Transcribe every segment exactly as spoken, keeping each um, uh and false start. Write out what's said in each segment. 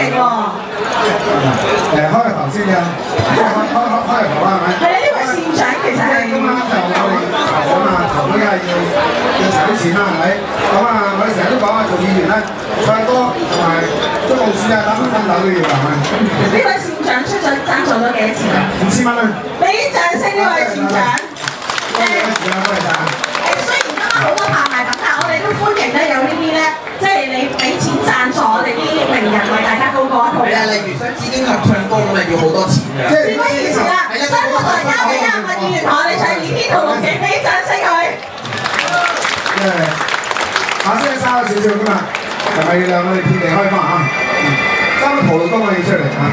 勁喎！ 誒開個頭先啊，開開開開個頭啦，係咪？ 係啊，呢位善長其實係今晚就我哋投啊嘛，投嗰梗係要要籌啲錢啦，係咪？咁啊，我哋成日都講啊，做議員咧，唱歌同埋都冇錢啊，打分分豆都要係咪？ 呢位善長出咗贊助咗幾多錢啊？ 五千蚊啊！ 俾掌聲呢位善長。 多謝多謝多謝。 誒，雖然今晚好多拍賣品，但係我哋都歡迎咧有呢啲咧，即係你俾錢贊助我哋啲名人為大家高歌一曲。 係啊，例如想紫荊俠唱歌咁咪要好多錢㗎。 事不宜遲啦，新舞台交俾阿文議員同我哋唱《倚天屠龍記》，俾掌聲佢。 誒，把聲沙咗少少㗎嘛，係咪要我哋遍地開花啊？三個屠龍都可以出嚟啊！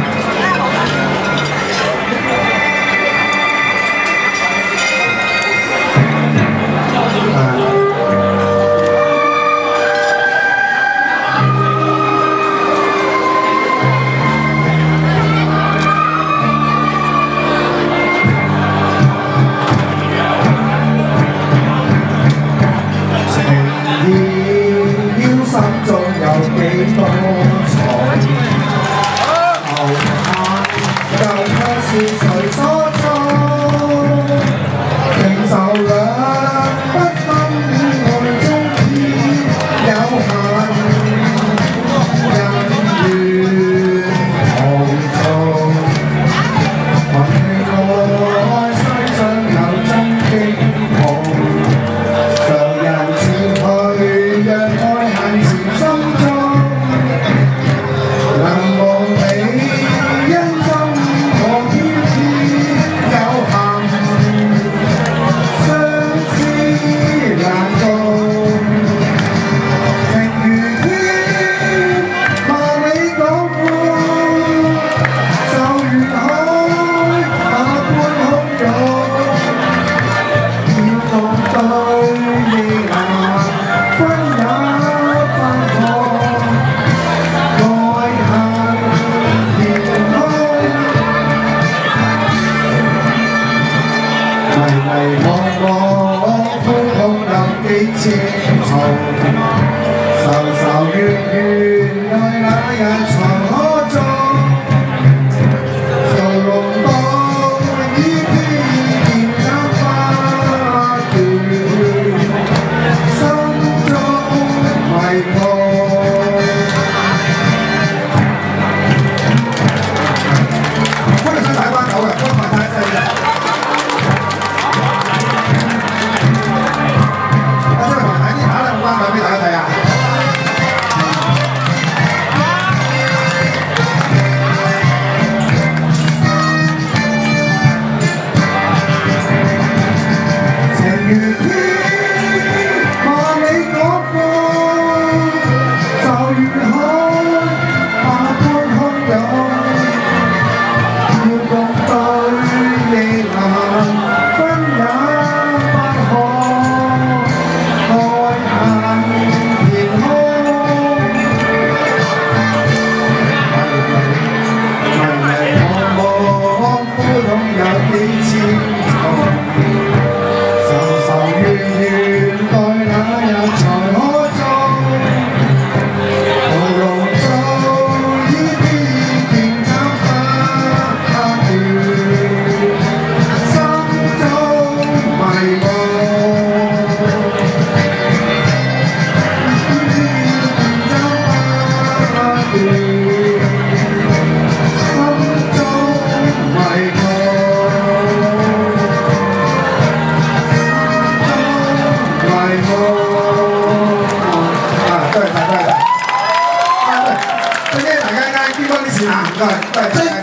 多謝大家啱捐多啲錢啊！唔該，多謝。